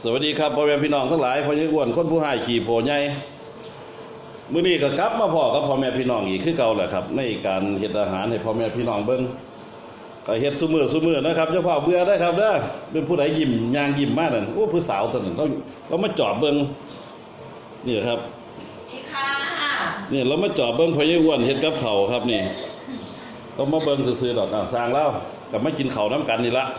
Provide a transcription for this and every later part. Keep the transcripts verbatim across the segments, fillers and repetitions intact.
สวัสดีครับพ่อแม่พี่น้องทั้งหลายพ่อใหญ่อ้วนคนผู้ให้ขี่โผใหญ่มื้อนี้ก็กลับมาพ่อกับพ่อแม่พี่น้องอีกคือเก่าแหละครับในการเฮ็ดอาหารให้พ่อแม่พี่น้องเบิ่งก็เฮ็ดซุมื้อซุมื้อนะครับเจ้าพ่อเบื่อได้ครับเด้อเป็นผู้ใดยิ้มย่างยิ้มมานั่นโอ้ผู้สาวตัวนั้นต้องเรามาจอบเบิ่งนี่ครับนี่ค่ะนี่เรามาจอบเบิ่งพ่อใหญ่อ้วนเฮ็ดกับข้าวครับนี่เรามาเบิ่งซื่อๆดอกอ่ะสร้างแล้วก็มากินข้าวนํกันนี่ละ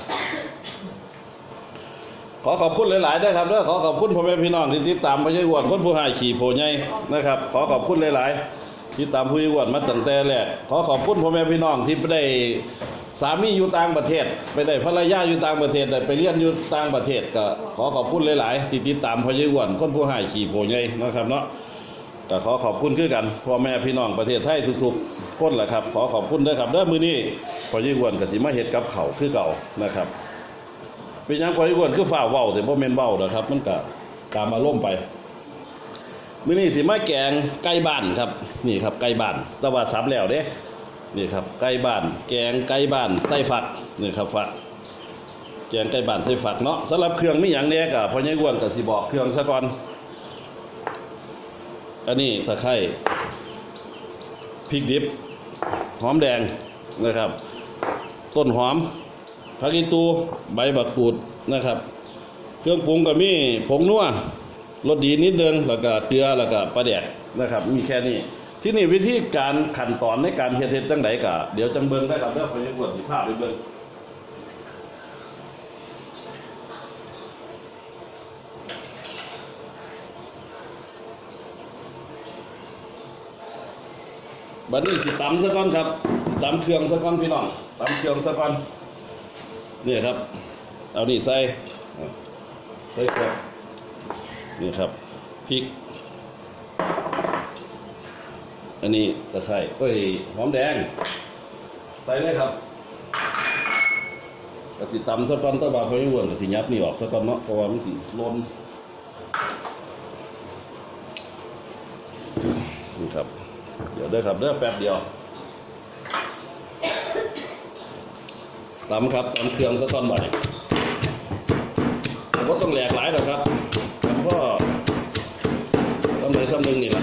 ขอขอบคุณหลายๆด้วยครับด้วยขอขอบคุณพ่อแม่พี่น้องที่ติดตามพ่อใหญ่อ้วนคนผู้ให้ขี่โผใหญ่นะครับขอขอบคุณหลายๆที่ตามพ่อใหญ่อ้วนมาตั้งแต่แรกขอขอบคุณพ่อแม่พี่น้องที่ไปได้สามีอยู่ต่างประเทศไปได้ภรรยาอยู่ต่างประเทศได้ไปเรียนอยู่ต่างประเทศก็ขอขอบคุณหลายๆที่ติดตามพ่อใหญ่อ้วนคนผู้ให้ขี่โผใหญ่นะครับเนาะก็ขอขอบคุณคือกันพ่อแม่พี่น้องประเทศไทยทุกๆคนแหละครับขอขอบคุณด้วยครับเด้อมื้อนี้พ่อใหญ่อ้วนก็สิมาเฮ็ดกับข้าวคือเก่านะครับเป็นยังพอที่ควรคือฝ่าเว้าแต่บ่แม่นเว้านะครับมันก็ตามอารมณ์ไปมื้อนี้สิมาแกงไก่บ้านครับนี่ครับไก่บ้านแต่ว่าสับแล้วเด้นี่ครับไก่บ้านแกงไก่บ้านใส่ฝักนี่ครับฝักแกงไก่บ้านใส่ฝักเนาะสำหรับเครื่องมีหยังแน่ก็พ่อใหญ่อ้วนก็สิบอกเครื่องซะก่อนอันนี้ตะไคร้พริกดิบหอมแดงนะครับต้นหอมผักอีตูใบบักกูดนะครับเครื่องปรุงก็มีผงนัวรสดีนิดนึงแล้วก็เกลือแล้วก็ปลาแดกนะครับมีแค่นี้ที่นี่วิธีการขั้นตอนในการเฮ็ดเฮ็ดจังไดก็เดี๋ยวจังเบิ่งได้ครับเด้อพ่อใหญ่อ้วนสิพาไปเบิ่งบัดนี้สิตำซะก่อนครับตำเครื่องซะก่อนพี่น้องตำเครื่องซะก่อนนี่ครับเอานี่ใส่ใส่ครับนี่ครับพริกอันนี้ตะไคร้เอ้ยหอมแดงใส่เลยครับกระสิตำซะก่อนตะบาพอให้อ้วนกระสิยับนี่ออกซะก่อนเนาะเพราะว่ามันสิล้นนี่ครับเดี๋ยวเด้อครับเด้อแป๊บเดียวตำครับตำเครื่องซะก่อนบ่อยผมก็ต้องแหลกหลายหรอกครับผมก็ทำอะไรทำหนึ่งนี่แหละ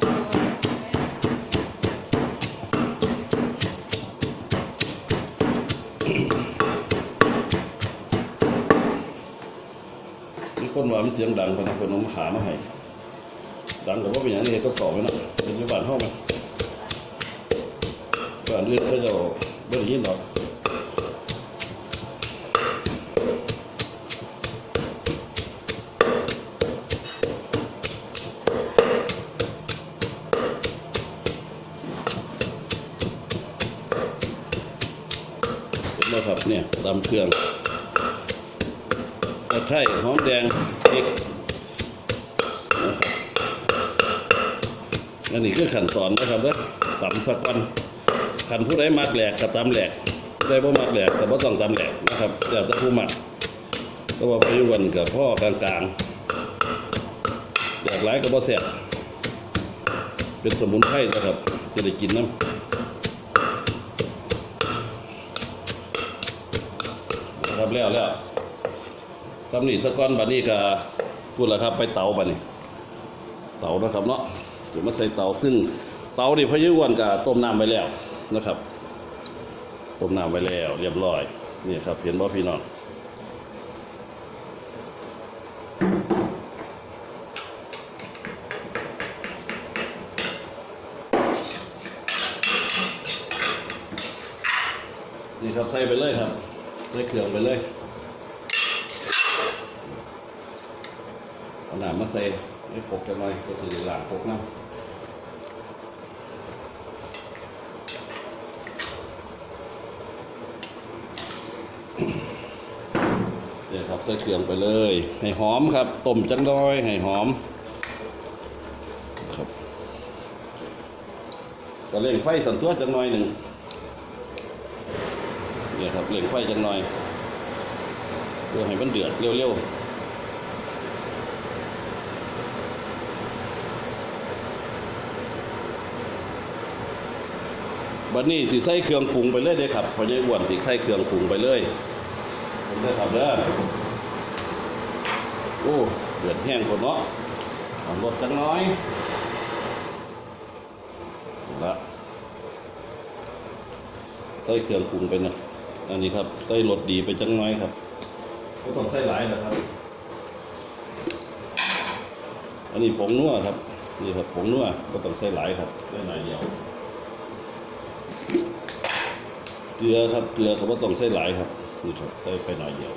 มีคนว่ามันเสียงดังคนคนน้องขามาให้ดังแต่ว่าเป็นอย่างนี้ก็ต่อไปนะเป็นยุบานห้องไหมบ้านเรื่องก็จะไม่ได้ยินหรอกนะครับเนี่ยตำเครื่องตะไคร้หอมแดงพริกนะครับอันนี้คือขั้นตอนนะครับว่าตำสักวันขั้นผู้ใดมักแหลกกับตำแหลกได้บ่มักแหลกกับบ่ต้องตำแหลกนะครับเดี๋ยวจะผู้มักก็ว่าไปวันกับพ่อกลางๆแหลกหลายกับบ่แซ่บเป็นสมุนไพรนะครับจะได้กินน้ำครับแล้วแล้วสำนีสะก้อนบัดนี้ก็พูดแล้วครับไปเตาบัดนี้เตานะครับเนาะเดี๋ยวมาใส่เตาซึ่งเตานี่พะยุวันกับต้มน้ำไว้แล้วนะครับต้มน้ำไว้แล้วเรียบร้อยนี่ครับเห็นบ่พี่น้องนี่ครับใส่ไปเลยครับใส่เครื่องไปเลยเอาหนามมาใส่ให้ปกกันหน่อยก็คือหลางปกน้ำเนี่ยครับใส่เครื่องไปเลยให้หอมครับต้มจังน้อยให้หอมครับก็เร่งไฟสั่นตัวจังน้อยหนึ่งเนี่ยครับเร่งไฟจังหน่อยเพื่อให้มันเดือดเร็วๆบัดนี้สิใส่เครื่องปรุงไปเลยเด้ครับพอใหญ่อ้วนสิใส่เครื่องปรุงไปเลยผมได้ครับเด้ออ้เดือดแห้งกว่าเนาะลดจังน้อยละใส่เครื่องปรุงไปนะอันนี้ครับใส่รสดีไปจังน้อยครับก็ต้องใส่หลายนะครับอันนี้ผงนัวครับนี่ครับผงนัวก็ต้องใส่หลายครับใส่หลายเดียวเกลือครับเกลือเขาก็ต้องใส่หลายครับนี่ครับใส่ไปหน่อยเดียว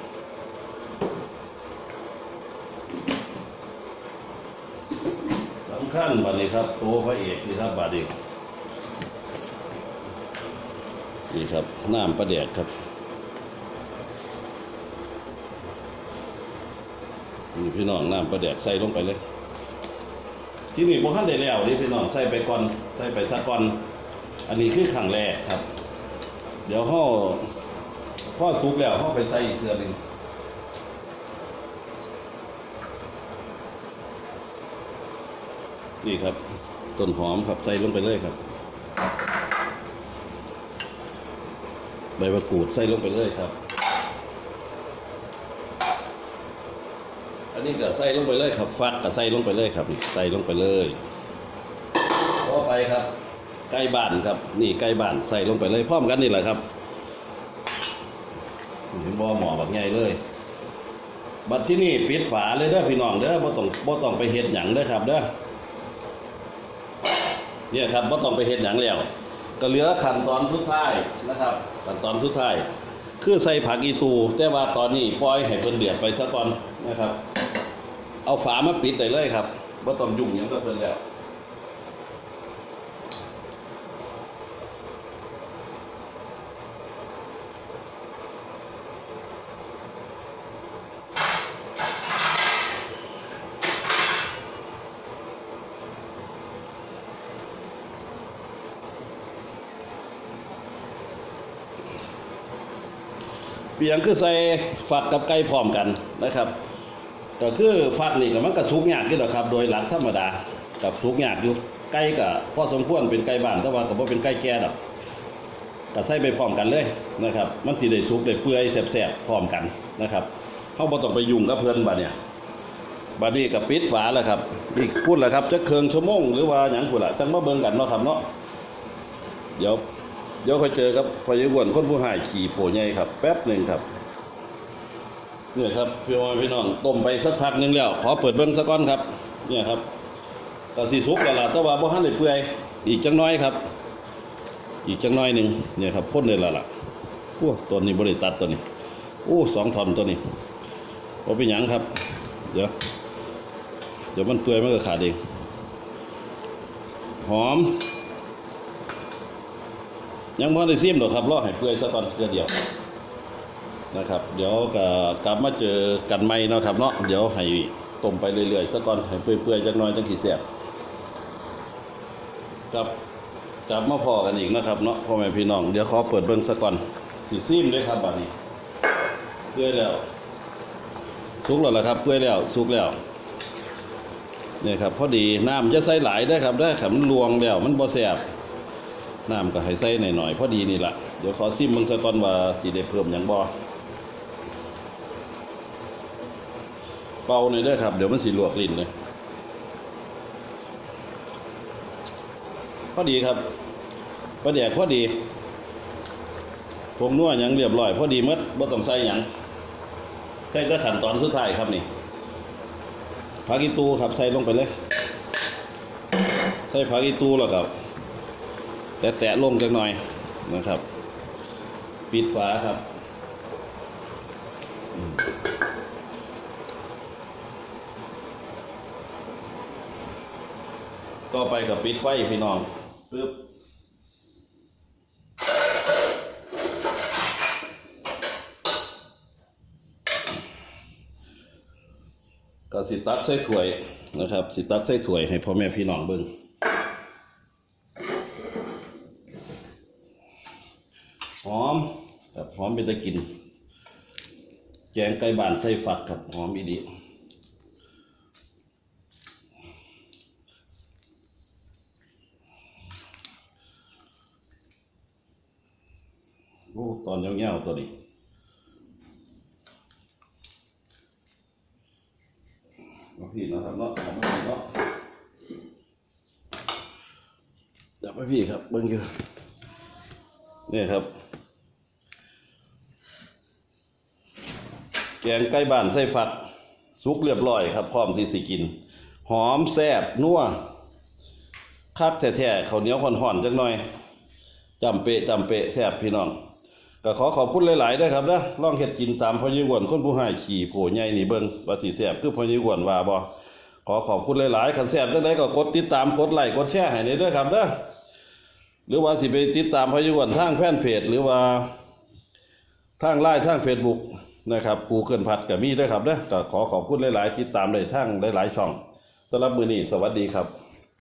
สำคัญบัดนี้ครับตัวพระเอกนี่ครับบัดนี้นี่ครับน้ำปลาแดกครับนี่พี่น้องน้ำปลาแดกใส่ลงไปเลยที่นี่พวกท่านได้แล้วนี่พี่น้องใส่ไปก่อนใส่ไปซะก่อนอันนี้คือขั้งแรกครับเดี๋ยวห่อพ่อซุกแล้วห่อไปใส่อีกเกลือหนึ่งนี่ครับต้นหอมครับใส่ลงไปเลยครับใบมะกรูดใส่ลงไปเลยครับอันนี้ก็ใส่ลงไปเลยครับฟักก็ใส่ลงไปเลยครับใส่ลงไปเลยต่อไปครับไก่บ้านครับนี่ไก่บ้านใส่ลงไปเลยพร้อมกันนี่แหละครับเห็นบ่หมอแบบไงเลยบัดที่นี่ปิดฝาเลยเด้อพี่น้องเด้อบ่ต้องบ่ต้องไปเฮ็ดหยังเด้อครับเด้อเนี่ยครับบ่ต้องไปเฮ็ดหยังแล้วก็เหลือขั้นตอนสุดท้ายนะครับขั้นตอนสุดท้ายคือใส่ผักอีตูแต่ว่าตอนนี้ปล่อยให้เพิ่นเดือดไปซะก่อนนะครับเอาฝามาปิดได้เลยครับบ่ต้องยุ่งหยังกับเพิ่นแล้วเปียงคือใส่ฝักกับไก่พร้อมกันนะครับก็คือฝักนี่ก็มันก็สุกยากอยู่แล้วครับโดยหลักธรรมดากับสุกยากอยู่ไก่ก็พอสมควรเป็นไก่บ้านแต่ว่าก็บ่เป็นไก่แก่ดอกก็ใส่ไปพร้อมกันเลยนะครับมันสิได้สุกได้เปื่อยแซ่บๆพร้อมกันนะครับเฮาบ่ต้องไปยุ่งกับเพิ่นบัดเนี่ยบัดนี้ก็ปิดฝาแล้วครับอีกพูดแล้วครับจักครึ่งชั่วโมงหรือว่าหยังพุ่นล่ะจังมาเบิ่งกันเนาะครับเนาะเดี๋ยวเดี๋ยวค่อยเจอครับพอยายอ้วนคนผู้หายขี่โผใหญ่ครับแป๊บหนึ่งครับเนี่ยครับพี่น้องพี่น้องต้มไปสักพักนึงแล้วขอเปิดเบิ้งสักก้อนครับเนี่ยครับกะสีสุกกะละแต่ว่าบ่ทันได้เปื่อยอีกจังน้อยครับอีกจังน้อยหนึ่งเนี่ยครับพ่นเลยละล่ะโอ้ตัวนี้บริตัดตัวนี้โอ้สองท่อนตัวนี้พอเป็นหยังครับเดี๋ยวเดี๋ยวมันเปื่อยมันก็ขาดเองหอมยังพอได้ซิมหรอกครับรอให้เปื่อยสักก่อนเพื่อเดียวนะครับเดี๋ยวก็กลับมาเจอกันใหม่เนาะครับเนาะเดี๋ยวให้ต้มไปเรื่อยๆสักก่อนให้เปื่อยๆจักหน่อยจังสิแซ่บกับกลับมาพอกันอีกนะครับเนาะพ่อแม่พี่น้องเดี๋ยวขอเปิดเบิ่งสักก่อนสิซิมเลยครับบัดนี้เปื่อยแล้วสุกแล้วล่ะครับเปื่อยแล้วสุกแล้วเนี่ยครับพอดีน้ำจะใส่หลายได้ครับได้ขันลวงแล้วมันบ่แซ่บน้ำก็ให้ใส่หน่อยๆพอดีนี่แหละเดี๋ยวขอซิมมึงซะก่อนว่าสีได้เพิ่มอย่างบ่เป่าหน่อยได้ครับเดี๋ยวมันสีลวกลิ้นเลยพอดีครับพอดีพอดีผงนัวยังเรียบร้อยพอดีมัดบ่ต้องใส่หยังใส่แต่ขั้นตอนสุดท้ายครับนี่ผักอีตูครับใส่ลงไปเลยใส่ผักอีตูแล้วครับแตะๆลงจักหน่อยนะครับปิดฝาครับต่อไปกับปิดไฟพี่น้องปึ๊บก็สิตักใส่ถ้วยนะครับสิตักใส่ถ้วยให้พ่อแม่พี่น้องเบิ่งหอมครับหอมเป็นตะกินแกงไก่บ้านใส่ฝักครับหอมอีดีโอ้ตอนเงี้ยวๆตัวนี้มาพี่นะครับเนาะเอามาพี่เนาะเดี๋ยวไปพี่ครับเบิ่งอยู่นี่ครับแกงไก่บ้านใส่ฝักสุกเรียบร้อยครับพร้อมที่สิกินหอมแซ่บนัวคักแท้ๆข้าวเหนียวห่อนๆจักหน่อยจำเปะจำเปะแซ่บพี่น้องก็ขอขอบคุณหลายๆด้วยครับนะลองเฮ็ดกินตามพ่อยี่หวนคนผู้ให้ขี่โผใหญ่นี่เบิ่งว่าสิแซ่บคือพ่อยี่หวนว่าบ่ขอขอบคุณหลายๆคันแซ่บจังได๋ก็กดติดตามกดไลค์กดแชร์ให้ได้ด้วยครับเด้อหรือว่าสิไปติดตามพ่อยี่หวนทางแฟนเพจหรือว่าทางไลน์ทาง Facebook นะครับปูเกินพัดก็มีด้วยครับเด้อก็ขอขอบคุณหลายๆติดตามได้ทางหลายๆช่องสำหรับมื้อนี้สวัสดีครับ